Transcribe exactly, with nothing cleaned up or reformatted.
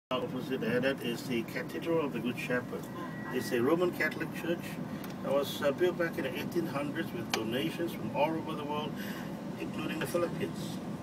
Opposite there, that is the Cathedral of the Good Shepherd. It's a Roman Catholic church that was uh, built back in the eighteen hundreds with donations from all over the world, including the Philippines.